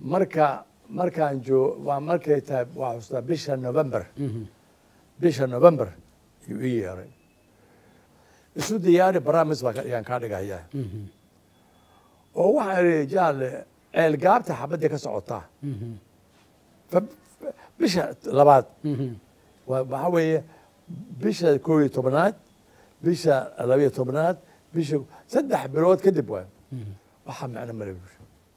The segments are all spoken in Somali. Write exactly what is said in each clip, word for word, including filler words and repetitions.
marka markaan joo waa markay tahay waa xustaa bisha November bisha November iyo ii yeeray isu diyaari barnaamij baa ayaan ka dhigayaa oo waxa ay jaalle ceel gaabta xabadda ka socotaa bisha labaad waxa weeye bisha koob iyo tobnaad bisha laba iyo tobnaad bisha saddex bilood kadib waa waxa macna ma leeyahay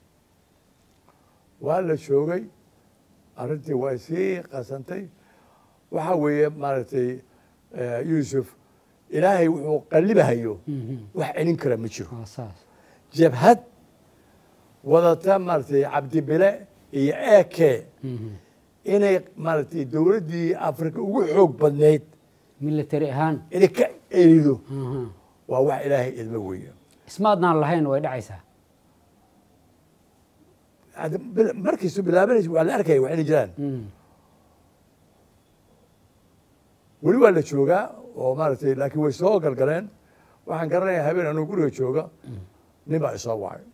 waa la joogay arrintii waa sii qasantay waxa weeye maaragtay Yuusuf ilaahay wuxuu qallibahayo wax celin kara ma jiro jabhad wadata maaragtay cabdi bile iyo eeke inay maaragtay dowladdii Afrika ugu xoog badneyd military ahaan inay ka eedo waa wax ilaahay idma weeyo ismaadnaan lahayn way dhacaysaa markiisu bilaabanaysa waa la arkaya waxayna jiraan weli waa la joogaa oo maaragtay laakiin way soo galgaleen waxaan garanayaa habeen anuu guriga jooga nin baa isoo wacay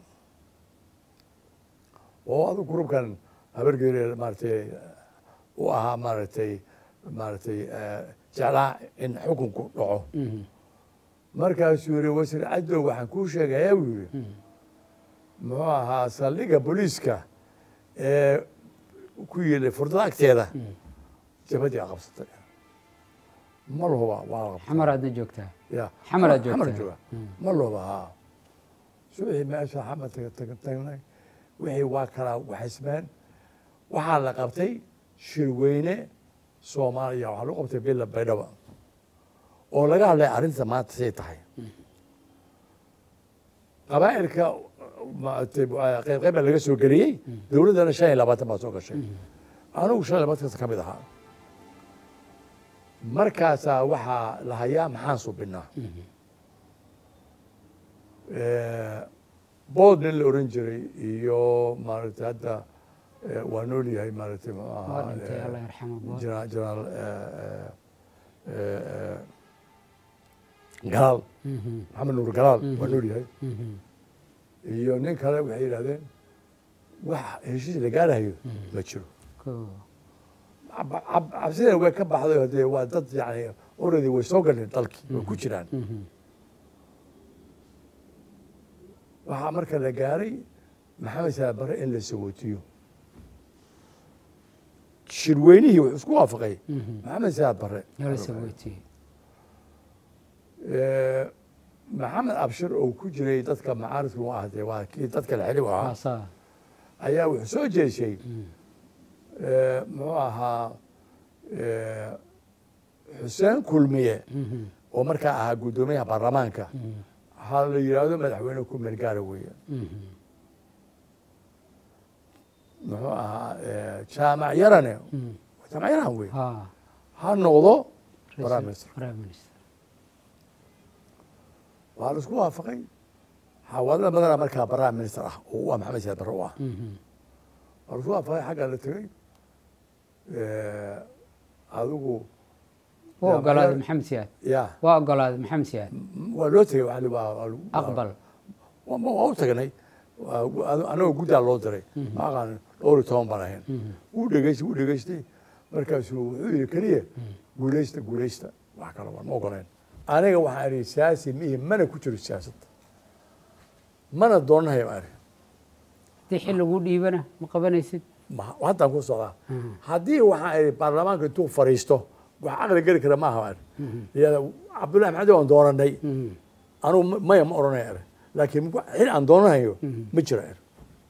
oo adu gurubkan habargeere maaragtay u ahaa maaragtay maaragtay jeclaa in xukunku dhaco markaasuu yidhi wasiir cadow waxaan kuu sheegayaa buu yidhi muxuu ahaa saldhigga booliiska ee ku yilay furdada agteeda jabadii qabsatay ma lahuba waa xamaraadna joogtaa ya xamaraad xamar joogtaa jooga ma lahuba haa suuxii meesha xamar tagnay wixii waa kala waxaysmeen waxaa la qabtay shirweyne Soomaaliya waxaa lagu qabtay Billa Baydhabo oo laga hadlay arrinta maanta say tahay qabaa'ilka qayb qayb laga soo geliyey dowladdana shan iyo labaatan baa soo gashay anigu shan iyo labaatan ka mid ahaa markaasaa waxaa la hayaa maxaan suubinaa bood nin la oran jiray iyo maaragtay hadda waa nool yahay maaragtay muxuu ahaa jenaraal galaal maxamed nuur galaal waa nool yahay iyo nin kale waxay yidhahdeen wax heshiis la gaarahayo ma jiro cabsidana way ka baxday hadee waa dad yani already way soo galeen dalkii way ku jiraan waxaa marka la gaaray maxamed saad barre in la sawootiyo shirweynihii wuxuu isku waafaqay maxamed saad barre maxamed abshir oo ku jiray dadka macaaridka u ahdee waa kii dadka la xili u ahaa ayaa wuxuu soo jeeshay muxuu ahaa xuseen kulmiye oo markaa ahaa guddoomiyaha baarlamaanka waxaa la yidhaahdo madaxweyne ku meel gaara weeye muxuu ahaa jaamac yarane jaamac yarahan wey ha noqdo prime minister waa la isku waafaqay xawaadada badana markaa prime minister ah oo u ah maxamed saad barre u ah waa la isku waafaqay xagga la tegey adigu waa ogolaaday maxamed siyaad ya waa ogolaaday maxamed siyaad waa loo tegey waa aqbal waa u tagnay anagoo guddaa loo diray ma aqaan dhowr iyo toban baan ahayn wuu dhegeystay wuu dhegeystay markaasuu wuxuu yidhi keliya guulaysta guulaysta wax kale waan ma ogoleen aniga waxaan ihi siyaasi mihi mana ku jiro siyaasadda mana doonahayo ani haddii xil lagu dhiibana ma qabanaysid haddaan ku socdaa haddii waxaan ihi baarlamaanka intuu fadhiisto wax caqli geli kara maaha ani iyada cabdullahi maxamed waan doonanay anugu maya ma odhanaya ani laakiin xil aan doonanayo ma jiro ani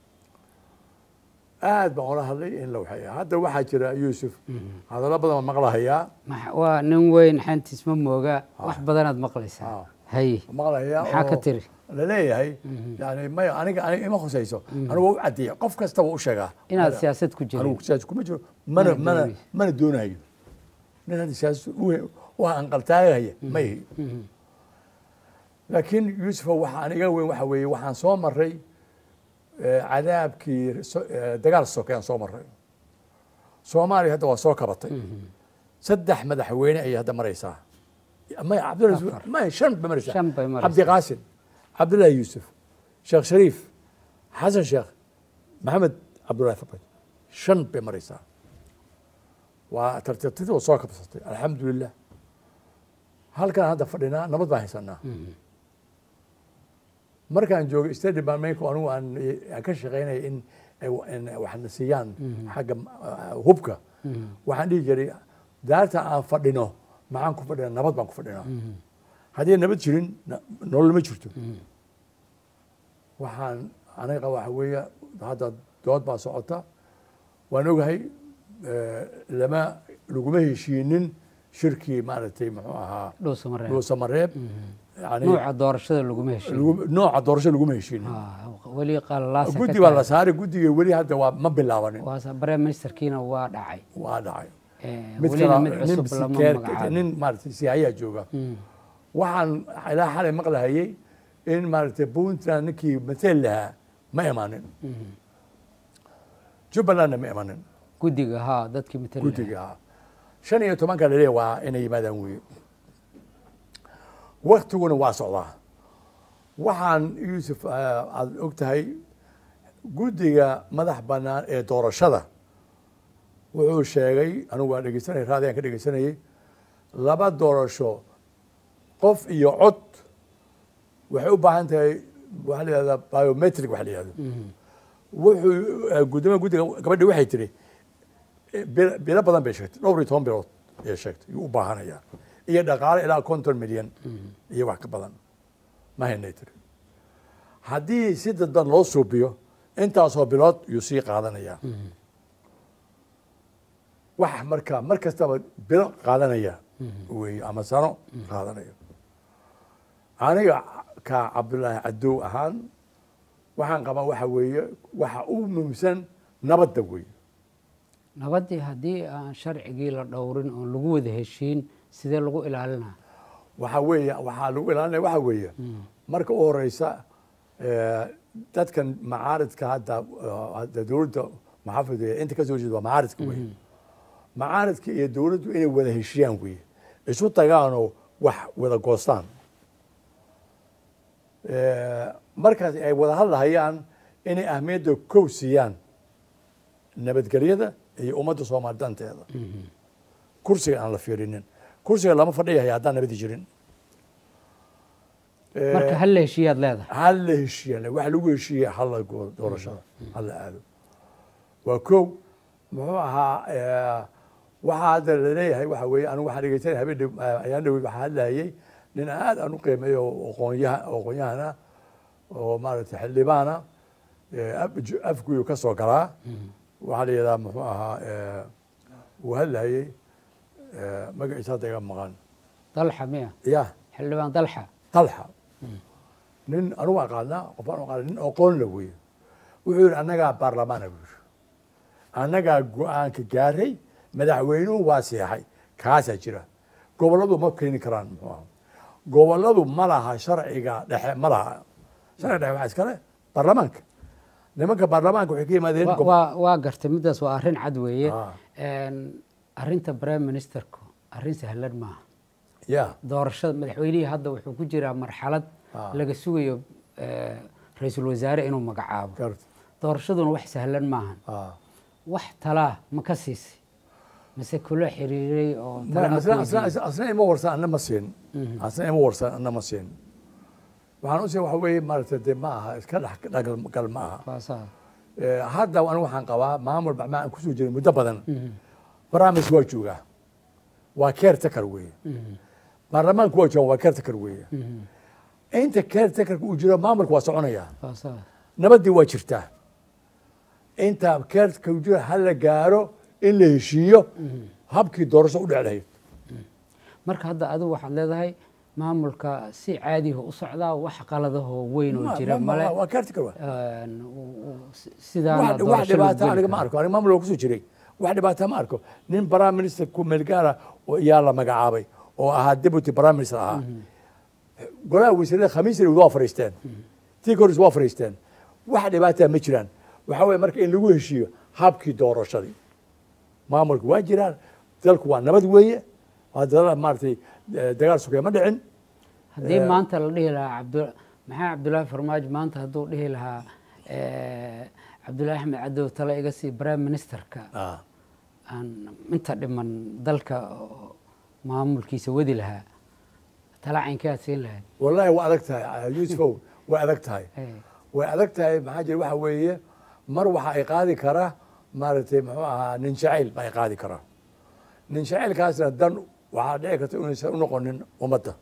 aad baan ula hadlay in la waxeeya hadda waxaa jira Yuusuf hadallo badan baan maqlahayaa waa nin weyn xantiis ma mooga wax badanaad maqlaysaa hay maqlahayaa maxaa ka tiri la leeyahay yani maya aniga aniga ima khusayso anigu waa u caddeeya qof kasta waa u sheegaa inaad siyaasad ku jiro anigu siyaasad kuma jiro mana mana mana doonayo nin hadda siyaasad waa anqaltaagaya ma yihi laakiin Yuusuf waxa aniga weyn waxa weeye waxaan soo maray cadaabkii dagaal sokeen soo maray Soomaaliya hadda waa soo kabatay saddex madaxweyne ay hadda maraysaa ma Cabdullahi ma shan bamarisa Cabdi Qaasim Cabdullahi Yuusuf Sheekh Shariif Xasan Sheekh Maxamed cabdullaahi farmaajo shan bay maraysaa waa tartiibtidii oo soo kabsatay alxamdulilah halkan hadda fadhinaa nabad baan haysanaa markaan joogay state departmentku anigu aan ka shaqaynaya in waxna siiyaan xagga hubka waxaan dhihi jiray daarta aan fadhino maxaan ku fadhinaa nabad baan ku fadhinaa haddii nabad jirin nolol ma jirto waxaan aniga waxa weeye hadda dood baa socota waan ogahay lama laguma heshiinin shirkii maaragtay muxuu ahaa dhuusamareeb nooca doorashada laguma heshiin nooca doorashada laguma heshiinin weli qalalaasa guddi baa la saaray guddiga weli hadda waa ma bilaabanin prime ministerkiina waa dhacay waa dhacay mid kale mid cusub lama magacaabo nin maaragtay siyaayaa jooga waxaan ilaa xalay maqlahayay in maaragtay puntland ninkii matel lahaa ma imaanin jubbalandna ma imaanin guddiga haa dadkii matel guddiga haa shan iyo tobanka laleeyahay waa inay yimaadaan weye waktiguna waa socdaa waxaan yuusuf aad og tahay guddiga madax bannaan ee doorashada wuxuu sheegay anigu waan dhegeysanayay raadiyaan ka dhegeysanayay laba doorasho qof iyo cod waxay u baahan tahay waxaa la yihahdaa biometric waxa la yihahdo wuxuu guddoomiyaha guddiga gabadhi waxay tiri bilo badan bay sheegtay dhowr iyo toban bilood ayay sheegtay yuu u baahanayaa iyo dhaqaale ilaa konton milyan iyo wax ka badan ma haynay tiri haddii si dadban loo suubiyo intaasoo bilood yuu sii qaadanayaa wax marka mar kastaba bilo qaadanaya weeye ama sano qaadanayo aniga ka cabdullaahi cadow ahaan waxaan qabaa waxa weeye waxa u muhiimsan nabadda weeye nabaddii haddii aan sharcigii la dhowrin oon lagu wada heshiin sidee lagu ilaalinaa waxa weeye waxaa lagu ilaalinaya waxa weeye marka u horeysa dadkan macaaridka hadda hadda dowladda maxaafid inta ka soo jeeda waa macaaridka weye macaaridka iyo dowladdu inay wada heshiyaan weye isu tagaanoo wax wada goostaan markaas ay wada hadlahayaan inay ahmiyadda kow siiyaan nabadgelyada iyo ummadda soomaali danteeda kursiga aan la fiirinin kursiga lama fadhiyahay haddaan nabadi jirin marka hal la heshiiyaad leedahay hal la heshiiyan wax lagu heshiiya halla doorashada halla aado waa kow muxuu ahaa waxaa hadda laleeyahay waxa weeye anigu waxaan dhegeysanay habeen ayaan dhaweyd waxaa hadlayay nin aad aan u qiimeeyo aqoonyaha aqoonyahana oo maaragtay xildhibaana afguyu ka soo galaa waxaa la yidhahdaa muxuu ahaa uu hadlayay magaciisa hadda iga maqan dalxa miya ya xildhibaan dalxa dalxa nin anugu aqaanaa qofaan u aqaana nin aqoon la weeye wuxuu yidhi annagaa baarlamaana buu yidhi annagaa go-aanka gaaray madaxweynuhu waa seexay kaasaa jira gobolladu ma keeni karaan muxuu aha gobolladu ma laha sharciga dhexe ma laha sharciga dhexe waxaa iskale baarlamaanka nimanka baarlamaanka waxay ka yimaadeen waa gartay middaas waa arrin cad weeye arrinta prime ministerku arrin sahlan maaha ya doorashada madaxweynihii hadda wuxuu ku jiraa marxalad laga sugayo ra-iisul wasaare inuu magacaabo doorashaduna wax sahlan maahan wax talaa ma ka siisay mase kula xiriiray oo asna ima warsan anna ma siin asna ima warsan anna ma siin waxaan u sheegay waxa weeye maaragtay dee ma aha iska dhexgal ma aha hadda anigu waxaan qabaa maamul bacmaa aan kusoo jiray muddo badan barnaamij waa joogaa waa caretaker weeye baarlamaanku waa jooga waa caretaker weeye inta caretakerka uu jiro maamulka waa soconaya nabaddii waa jirtaa inta caretaker uu jiro ha la gaaro in la heshiiyo habkii doorasho u dhec lahayd marka hadda adigu waxaad leedahay maamulka si caadiha u socdaa wax qaladahoo weyn oo jira male waa caretaker sidaana wax dhibaato aniga ma arko aniga maamul waa kusoo jiray wax dhibaato ma arko nin prime minister ku meelgaara yaa la magacaabay oo ahaa deputy prime minister ahaa golaha wasiirada khamiisna waa fariisteen tii koris waa fariisteen wax dhibaataa ma jiraan waxaa weeye marka in lagu heshiiyo habkii doorashadii maamulka waa jiraan dalku waa nabad weeye hadda maaragtay dagaal sugay ma dhicin haddii maanta la dhihi lahaa cabd maxaa cabdullaahi farmaajo maanta hadduu dhihi lahaa cabdullaahi axmed cadow tale iga sii prime ministerka aan inta dhiman dalka maamulkiisa wadi lahaa tala caynkaa siin lahayd wallahi waa adag tahay yuusufow way adag tahay way adag tahay maxaa jira waxa weeye mar waxa ay qaadi karaa maaragtay muxuu ahaa nin jacayl ba ay qaadi karaa nin jacaylkaasna dan waxaa dhici karta inaysan u noqonin ummadda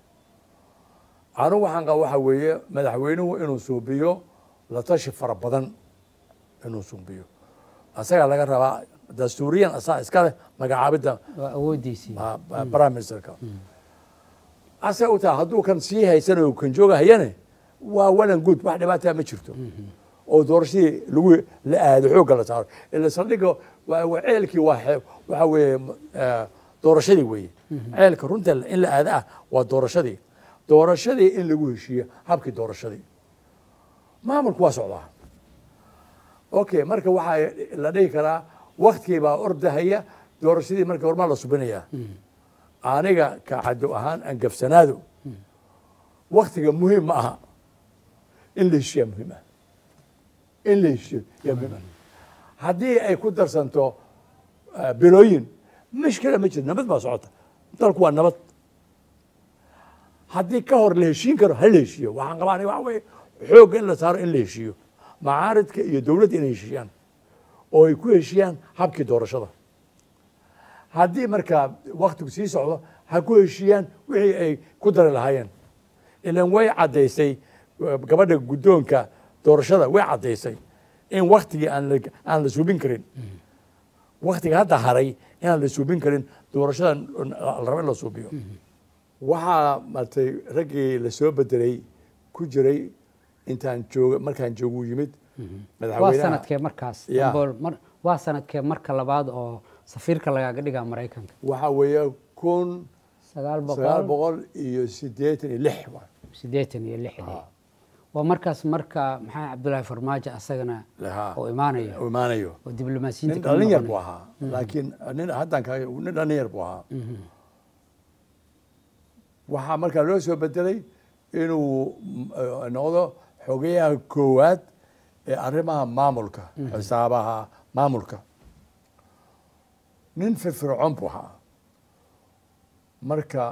anigu waxaan qaba waxa weeye madaxweynuhu inuu suubiyo la tashi fara badan inuu suubiyo asagaa laga rabaa dastuuriyan asaa iska leh magacaabidda awoodiisii prime ministerka asaga u taha hadduu kan sii haysanayo kan joogahayane waa walan good wax dhibaataa ma jirto oo doorashadii lagu la aado xoogga la saaro ila saldhigga waa ceelkii waa waxa weeye doorashadii weeye ceelka runta in la aada ah waa doorashadii doorashadii in lagu heshiiyo habkii doorashadii maamulku waa socdaa okay marka waxaa la dhihi karaa waktigii baa ordahaya doorashadii marka hormaa la subinayaa aniga ka caddo ahaan aan gafsanaado waktiga muhiim ma aha in la heshiiya muhiim ah in la heshiiyo yaa muhiim ah haddii ay ku darsanto bilooyin mishkila ma jiro nabad baa socota dalku waa nabad haddii ka hor la heshiin karo ha la heshiiyo waxaan qabaa aniga waxa weeye xoogga in la saaro in la heshiiyo macaaridka iyo dowladda inay heshiiyaan oo ay ku heshiiyaan habkii doorashada haddii markaa waktigu sii socdo ha ku heshiiyaan wixii ay ku dari lahaayeen ilan way caddaysay gabadha guddoonka doorashada way caddaysay in waktigii aan la aan la suubin karin waktiga hadda haray inaan la suubin karin doorashada la rabo in la suubiyo waxaa maartay raggii la soo bedelay ku jiray intaan jooga markaan joogu yimid waa sanadkee markaas waa sanadkee marka labaad oo safiirka lagaaga dhigaa maraykanka waxa weeye kun sagaal sagaal boqol iyo siddeetan iyo lix siddeetan iyo lixdii waa markaas marka maxamed cabdullaahi farmaajo asagana oo imaanayo oo imaanayo oo diblomaasiyiinta nin dhalin yar buu ahaa laakiin nin haddan ka nin dhalin yar buu ahaa waxaa markaa loo soo bedelay inuu noqdo xogeyaha koowaad ee arrimaha maamulka xisaabaha maamulka nin firfircoon buu ahaa marka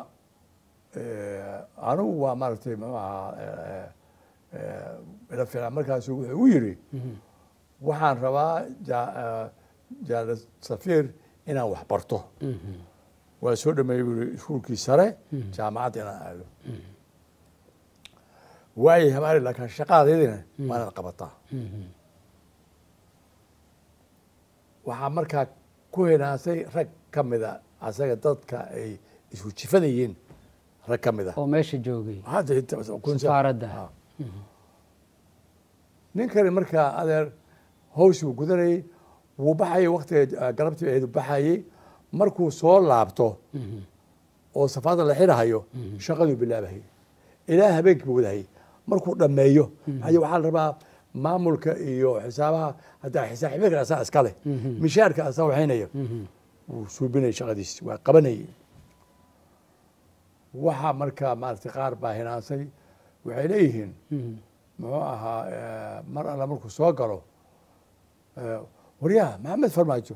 anigu waa maaragtay muxuu ahaa ila fiican markaasu wuxuu u yidhi waxaan rabaa jaal safiir inaan wax barto waa soo dhameeyey buu yidhi iskuulkii sare jaamacadda inaan aado waayo habaari laakiin shaqadeedina waa inaad qabataa waxaa markaa ku hinaasay rag ka mida asaga dadka ay isku jifadayeen rag ka mid a oo meesha joogay safaaradda ninkani markaa adeer hawshuu gudanayey wuu baxayay waktiga galabtii aheedu baxayey markuu soo laabto oo safaarada la xirahayo shaqaduu bilaabahayay ilaa habeenkii buu wadahayay markuu dhammeeyo waxaa la rabaa maamulka iyo xisaabaha haddaa xisaaxibeedka asaa iska leh mishaarka asaa waxaynayo wuu suubinayay shaqadiisi waa qabanayay waxaa markaa maaragtay qaar baa hinaasay waxay leeyihiin muxuu ahaa mar alla markuu soo galo waryaha maxamed farmaajo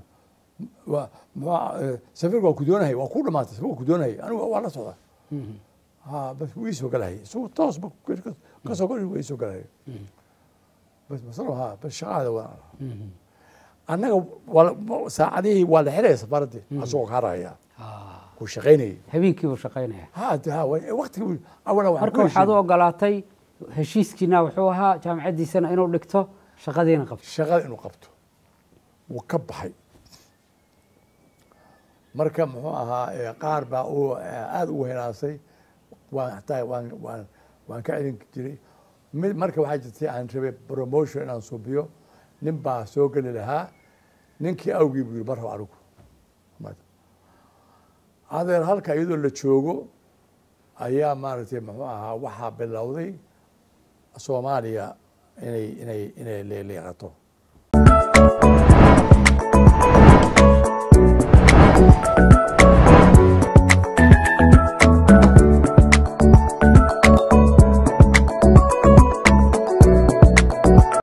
safiirka waa ku doonahaya waa ku dhamaatay safiirka waa ku doonahaya anigu waa la socdaa ha bas wuu iisoo galahaya isagu toos ba kasoo gol waa iisoo galahaya bas masalo ha bas shaqaada waa annaga saacadihii waa la xiraya safaaraddii asagoo ka haraya wuu shaqaynayay habeenkii buu shaqaynaya ha ha waqtigii awala marka waxaad u ogolaatay heshiiskiina wuxuu ahaa jaamacaddiisana inuu dhigto shaqadiina qabto shaqada inuu qabto wuu ka baxay marka muxuu ahaa qaar baa uu aada ugu hinaasay waan hataa waan waan waan ka celin jiray mid marka waxaa jirtay aan rabay promotion inaan suubiyo nin baa soo geli lahaa ninkii awgii buu yiri mar rabo anigu adeer halka iyadoo la joogo ayaa maaragtay muxuu ahaa waxaa bilowday soomaaliya inay inay inay leeleeqato